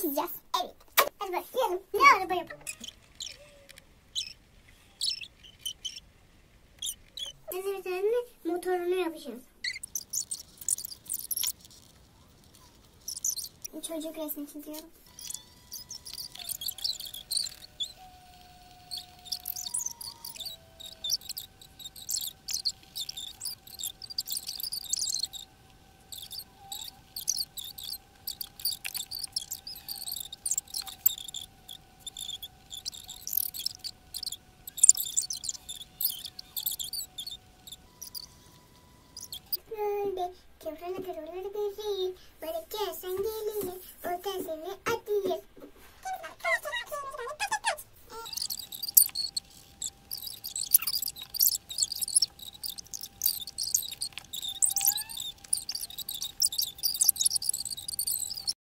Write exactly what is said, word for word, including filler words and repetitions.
çizeceğiz. Evet. Hadi başlayalım. Ne araba yapalım? Ben bir tane motorunu yapacağım. Çocuk resmi çiziyorum.